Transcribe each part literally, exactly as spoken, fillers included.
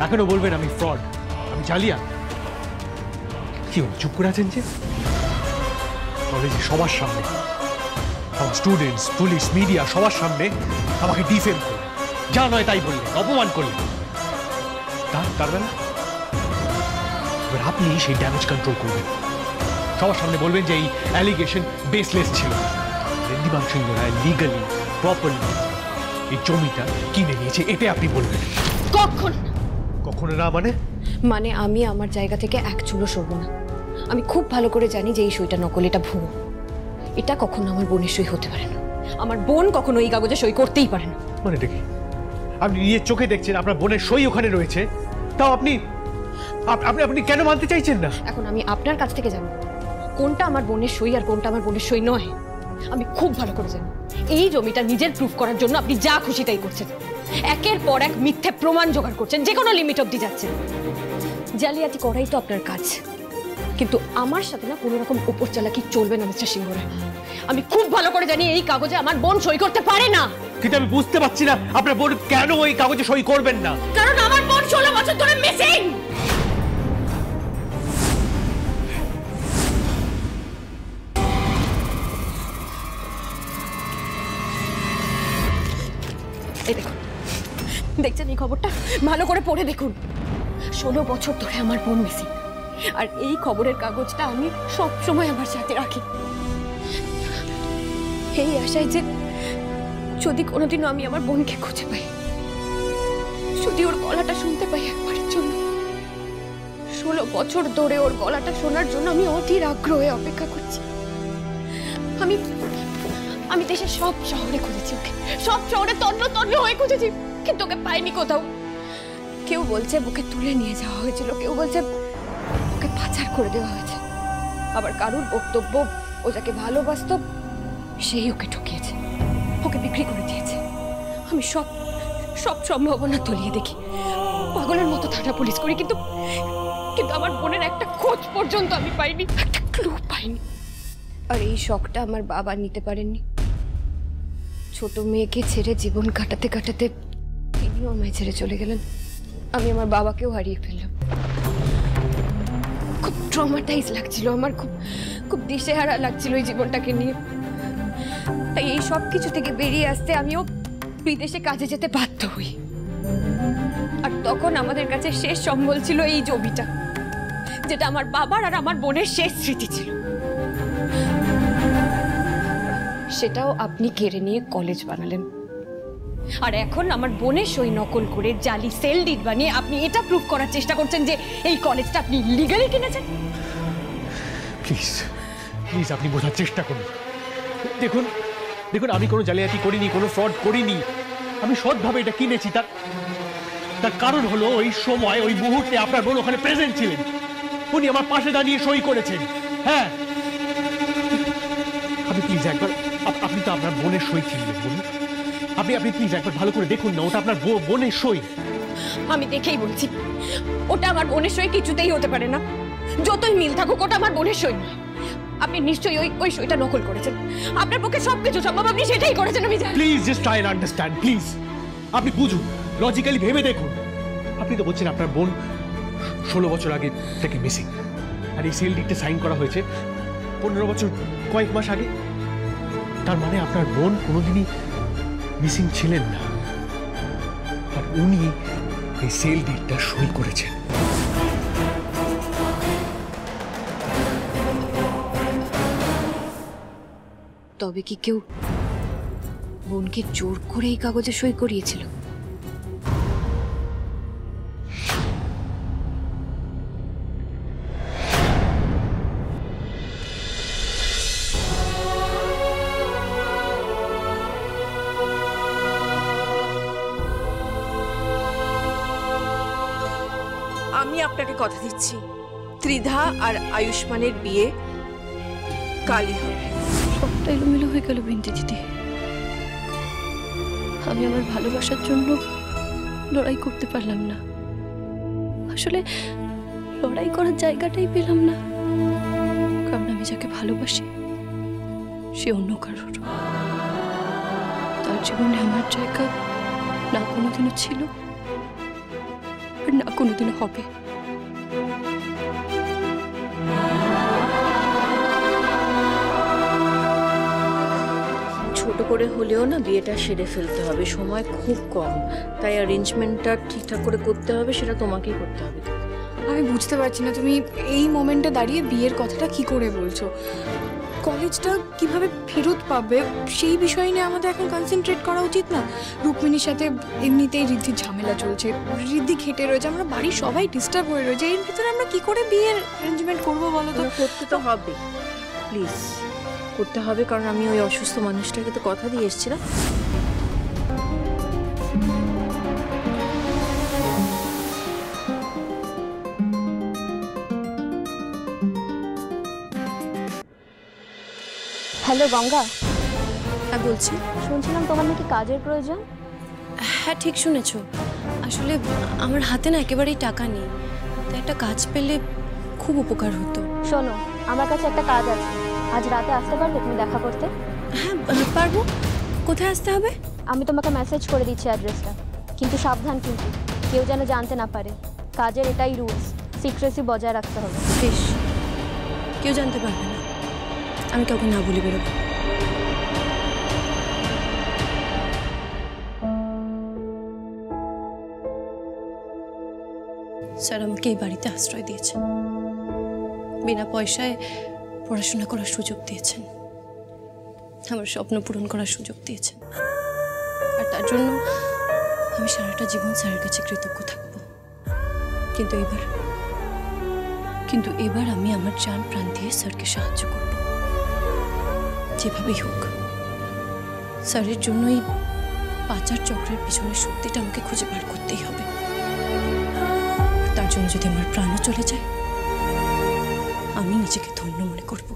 এখনো বলবেন আমি ফ্রড, আমি জালিয়াত? কি চুপ করে আছেন যে? কলেজে সবার সামনে, আমার স্টুডেন্টস, পুলিশ, মিডিয়া সবার সামনে আমাকে ডিফেম করলেন, যা নয় তাই বললেন, অপমান করলেন। তার বেলা এবার আপনি সেই ড্যামেজ কন্ট্রোল করবেন, সবার সামনে বলবেন যে এই অ্যালিগেশন বেসলেস ছিল। দিবাংশু সিংহ রায় লিগালি প্রপারলি এই জমিটা কিনে নিয়েছে, এতে আপনি বলবেন? কখন? কখনো না মানে? মানে আমি আমার জায়গা থেকে এক চুলো সরব না। আমি খুব ভালো করে জানি যে এই সইটা নকল, এটা ভুয়ো। এটা কখনো আমার বোনের সই হতে পারে না। আমার বোন কখনো এই কাগজে সই করতেই পারে না। মানে দেখি আপনি নিজের চোখে দেখছেন আপনার বোনের সই ওখানে রয়েছে, তাও আপনি আপনি আপনি কেন মানতে চাইছেন না? এখন আমি আপনার কাছ থেকে জানবো কোনটা আমার বোনের সই আর কোনটা আমার বোনের সই নয়। আমি খুব ভালো করে জানি এই জমিটা নিজের প্রুফ করার জন্য আপনি যা খুশি তাই করছেন, একের পর এক মিথ্যে প্রমাণ জোগাড় করছেন, যে কোনো লিমিট অবধি যাচ্ছেন। জালিয়াতি করাই তো আপনার কাজ, কিন্তু আমার সাথে না কোনো রকম উপর চালাকি চলবে না মিস্টার সিংহ রায়। আমি খুব ভালো করে জানি এই কাগজে আমার বোন সই করতে পারে না। কিন্তু আমি বুঝতে পারছি না আপনার বোন কেন ওই কাগজে সই করবেন না। কারণ আমার বোন ষোলো বছর ধরে মিসিং। এই দেখুন, দেখছেন এই খবরটা? ভালো করে পড়ে দেখুন। ষোলো বছর ধরে আমার বোন মিসিং, আর এই খবরের কাগজটা আমি সব সময় আমার সাথে রাখি, এই আশায় যে যদি কোনোদিনও আমি আমার বোনকে খুঁজে পাই, যদি ওর গলাটা শুনতে পাই একবারের জন্য। ষোলো বছর ধরে ওর গলাটা শোনার জন্য আমি অধীর আগ্রহে অপেক্ষা করছি। আমি আমি দেশের সব শহরে খুঁজেছি ওকে, সব শহরে তন্ন তন্ন হয়ে খুঁজেছি, কিন্তু ওকে পাইনি কোথাও। কেউ বলছে ওকে তুলে নিয়ে যাওয়া হয়েছিল, কেউ বলছে ওকে পাচার করে দেওয়া হয়েছে, আবার কারুর বক্তব্য ও যাকে ভালোবাসত সেই ওকে ঠকিয়েছে, ওকে বিক্রি করে দিয়েছে। আমি সব সব সম্ভাবনা তলিয়ে দেখি, পাগলের মতো থানা পুলিশ করি, কিন্তু কিন্তু আমার বোনের একটা খোঁজ পর্যন্ত আমি পাইনি, একটা ক্লু পাইনি। আর এই শখটা আমার বাবা নিতে পারেননি। ছোট মেয়েকে ছেড়ে জীবন কাটাতে কাটাতে তিনিও আমায় ছেড়ে চলে গেলেন। আমি আমার বাবাকেও হারিয়ে ফেললাম। খুব ট্রমাটাইজ লাগছিল আমার, খুব খুব দিশেহারা লাগছিল এই জীবনটাকে নিয়ে। তাই এই সব কিছু থেকে বেরিয়ে আসতে আমিও বিদেশে কাজে যেতে বাধ্য হই। আর তখন আমাদের কাছে শেষ সম্বল ছিল এই জমিটা, যেটা আমার বাবার আর আমার বোনের শেষ স্মৃতি ছিল। সেটাও আপনি কেড়ে নিয়ে কলেজ বানালেন, আর এখন আমার বোনের সই নকল করে জালি সেল ডিড বানিয়ে আপনি এটা প্রুফ করার চেষ্টা করছেন যে এই কলেজটা আপনি লিগালি কিনেছেন। প্লিজ প্লিজ আপনি বোঝার চেষ্টা করুন। দেখুন দেখুন আমি কোনো জালিয়াতি করিনি, কোনো ফ্রড করিনি, আমি সৎভাবে এটা কিনেছি। তার তার কারণ হলো ওই সময় ওই মুহূর্তে আপনার বোন ওখানে প্রেজেন্ট ছিলেন, উনি আমার পাশে দাঁড়িয়ে সই করেছেন। হ্যাঁ, আপনি প্লিজ একবার, আপনি তো আপনার বোনের সই কিনবেন, বলুন আপনি আপনি প্লিজ একবার ভালো করে দেখুন না, ওটা আপনার বোনের সই। আমি দেখেই বলছি ওটা আমার বোনের সই কিছুতেই হতে পারে না, যতই মিল থাকুক ওটা আমার বোনের সই নয়। আপনি নিশ্চয়ই ওই ওই সইটা নকল করেছেন, আপনার পক্ষে সবকিছু সম্ভব, আপনি সেটাই করেছেন। আমি জানি। Please just try and understand, please আপনি বুঝুন, লজিক্যালি ভেবে দেখুন। আপনি তো বলছেন আপনার বোন ষোলো বছর আগে থেকে মিসিং, আর এই সেল ডিডটা সাইন করা হয়েছে পনেরো বছর কয়েক মাস আগে। তার মানে আপনার বোন কোনোদিনই মিসিং ছিলেন না, আর উনি এই সেল ডিডটা সই করেছেন। তবে কি কেউ বোনকে জোর করে এই কাগজে সই করিয়েছিল? আমি আপনাকে কথা দিচ্ছি, ত্রিধা আর আয়ুষ্মানের বিয়ে কালই হবে। সবটা এলোমেলো হয়ে গেল বিন্তি দিদি। আমি আমার ভালোবাসার জন্য লড়াই করতে পারলাম না, আসলে লড়াই করার জায়গাটাই পেলাম না, কারণ আমি যাকে ভালোবাসি সে অন্য কারোর। তার জীবনে আমার জায়গা না কোনোদিনও ছিল, আর না কোনোদিনও হবে। ছোট করে হলেও না বিয়েটা সেরে ফেলতে হবে, সময় খুব কম, তাই অ্যারেঞ্জমেন্টটা ঠিকঠাক করে করতে হবে, সেটা তোমাকেই করতে হবে। আমি বুঝতে পারছি না তুমি এই মোমেন্টে দাঁড়িয়ে বিয়ের কথাটা কি করে বলছো। কলেজটা কিভাবে ফেরত পাবে সেই বিষয় নিয়ে আমাদের এখন কনসেন্ট্রেট করা উচিত না? রুক্মিণীর সাথে এমনিতেই ঋদ্ধির ঝামেলা চলছে, ঋদ্ধি ঘেটে রয়েছে, আমরা বাড়ির সবাই ডিস্টার্ব হয়ে রয়েছে, এর ভিতরে আমরা কি করে বিয়ের অ্যারেঞ্জমেন্ট করবো বলো তো? করতে তো হবে, প্লিজ করতে হবে, কারণ আমি ওই অসুস্থ মানুষটাকে তো কথা দিয়ে এসেছিলাম। হ্যালো গঙ্গা, হ্যাঁ বলছি। শুনছিলাম তোমার নাকি কাজের প্রয়োজন। হ্যাঁ ঠিক শুনেছো, আসলে আমার হাতে না একেবারেই টাকা নেই, তাই একটা কাজ পেলে খুব উপকার হতো। শোনো, আমার কাছে একটা কাজ আছে, আজ রাতে আসতে পারবে তুমি দেখা করতে? হ্যাঁ পারবো। কোথায় আসতে হবে? আমি তোমাকে মেসেজ করে দিচ্ছি অ্যাড্রেসটা, কিন্তু সাবধান, কিন্তু কেউ যেন জানতে না পারে। কাজের এটাই রুলস, সিক্রেসি বজায় রাখতে হবে। বেশ, কেউ জানতে পারবে না, আমি কাউকে না বলে বেরোবো। স্যার আমাকে এই বাড়িতে আশ্রয় দিয়েছেন, বিনা পয়সায় পড়াশোনা করার সুযোগ দিয়েছেন, আমার স্বপ্ন পূরণ করার সুযোগ দিয়েছেন, আর তার জন্য আমি সারাটা জীবন স্যারের কাছে কৃতজ্ঞ থাকব। কিন্তু এবার কিন্তু এবার আমি আমার জান প্রাণ দিয়ে স্যারকে সাহায্য করব, যেভাবেই হোক। স্যারের জন্যই পাচার চক্রের পিছনে সত্যিটা আমাকে খুঁজে বার করতেই হবে। তার জন্য যদি আমার প্রাণও চলে যায়, আমি নিজেকে ধন্য মনে করব।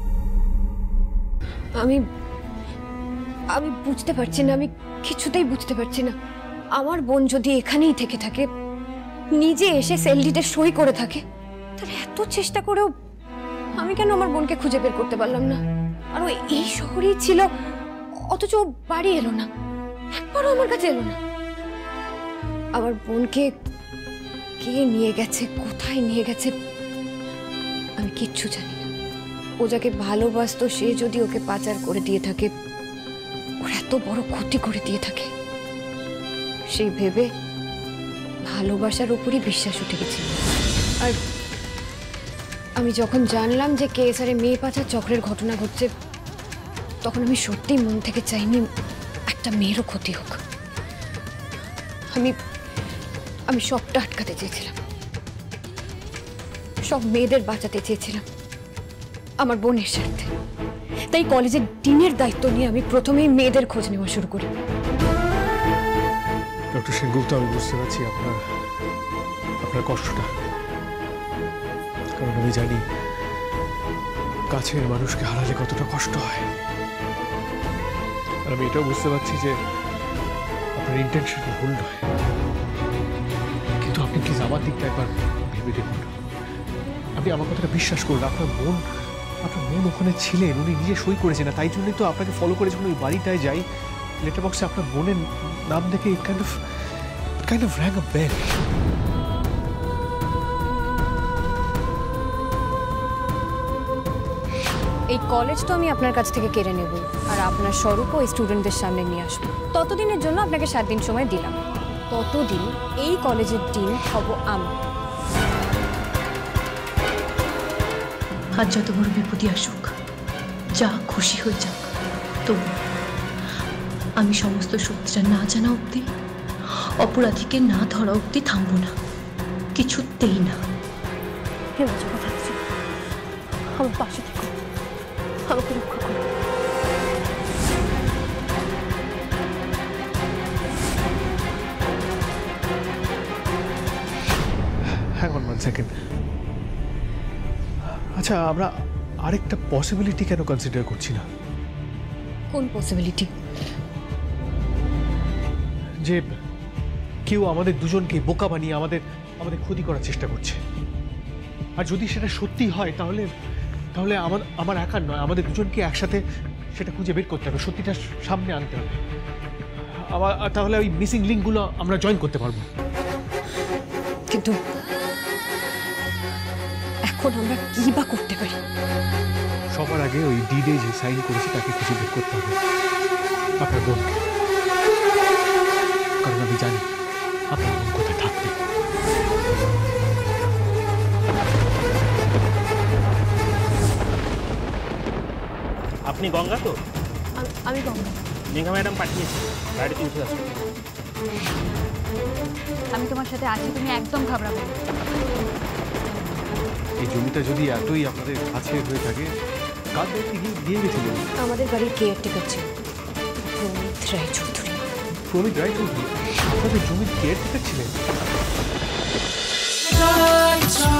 আমি আমি বুঝতে পারছি না, আমি কিছুতেই বুঝতে পারছি না। আমার বোন যদি এখানেই থেকে থাকে, নিজে এসে সেলডিটে সই করে থাকে, তার এত চেষ্টা করেও আমি কেন আমার বোনকে খুঁজে বের করতে পারলাম না? আর ও এই শহরেই ছিল, অথচ ও বাড়ি এলো না, একবারও আমার কাছে এলো না। আমার বোনকে কে নিয়ে গেছে, কোথায় নিয়ে গেছে, আমি কিচ্ছু জানি না। ও যাকে ভালোবাসতো সে যদি ওকে পাচার করে দিয়ে থাকে, ওর এত বড় ক্ষতি করে দিয়ে থাকে, সেই ভেবে ভালোবাসার উপরই বিশ্বাস উঠে গেছিল। আর আমি যখন জানলাম যে কেএসআরে মেয়ে পাচার চক্রের ঘটনা ঘটছে, তখন আমি সত্যিই মন থেকে চাইনি একটা মেয়েরও ক্ষতি হোক। আমি আমি সবটা আটকাতে চেয়েছিলাম, সব মেয়েদের বাঁচাতে চেয়েছিলাম আমার বোনের স্বার্থে। তাই কলেজের ডিনের দায়িত্ব নিয়ে আমি প্রথমেই মেয়েদের খোঁজ নেওয়া শুরু করি। ডক্টর সেনগুপ্ত, আমি বুঝতে পারছি আপনার আপনার কষ্টটা, কারণ আমি জানি কাছের মানুষকে হারালে কতটা কষ্ট হয়। আর আমি এটাও বুঝতে পারছি যে আপনার ইন্টেনশন ভুল নয়, কিন্তু আপনি প্লিজ আমার দিকটা একবার ভেবে দেখুন। আপনি আমার কথাটা বিশ্বাস করুন। আপনার বোন আপনার বোন ওখানে ছিলেন, উনি নিজে সই করেছেন না, তাই জন্যই তো আপনাকে ফলো করে যখন ওই বাড়িটায় যাই, লেটার বক্সে আপনার বোনের নাম দেখে it kind of it kind of rang a bell. এই কলেজ তো আমি আপনার কাছ থেকে কেড়ে নেব, আর আপনার স্বরূপও এই স্টুডেন্টদের সামনে নিয়ে আসবো। ততদিনের জন্য আপনাকে সাত দিন সময় দিলাম, ততদিন এই কলেজের ডিন হব আমি। আর যত বড় বিপদই আসুক, যা খুশি হয়ে যাক, তবু আমি সমস্ত সত্যিটা না জানা অবধি, অপরাধীকে না ধরা অবধি থামবো না, কিছুতেই না। হেমন্ত কথা আছে, আমার পাশে থেকো, আমাকে রক্ষা করো। Hang on one second. আচ্ছা, আমরা আরেকটা পসিবিলিটি কেন কনসিডার করছি না? কোন পসিবিলিটি? যে কেউ আমাদের দুজনকে বোকা বানিয়ে আমাদের আমাদের ক্ষতি করার চেষ্টা করছে। আর যদি সেটা সত্যি হয়, তাহলে তাহলে আমার আমার একার নয়, আমাদের দুজনকে একসাথে সেটা খুঁজে বের করতে হবে, সত্যিটা সামনে আনতে হবে। আবার তাহলে ওই মিসিং লিঙ্কগুলো আমরা জয়েন করতে পারবো। কিন্তু এখন আমরা কি বা করতে পারি? সবার আগে ওই ডিডে যে সাইন করেছে তাকে খুঁজে বের করতে হবে, আপনার বোনকে। কারণ আমি জানি আপনার বোন কোথায় থাকবে। আপনি গঙ্গা তো? আমি গঙ্গা। মেঘা ম্যাডাম পাঠিয়েছি, গাড়িতে উঠে আসবে। আমি তোমার সাথে আছি, তুমি একদম ঘাবড়াবে না। এই জমিটা যদি এতই আপনাদের কাছে হয়ে থাকে, কার দায়িত্বে গিয়ে দিয়ে গেছিলেন? আমাদের বাড়ির কেয়ারটেকার ছিল প্রমিত রায়চৌধুরী। প্রমিত রায়চৌধুরী আপনাদের জমির কেয়ারটেকার ছিলেন?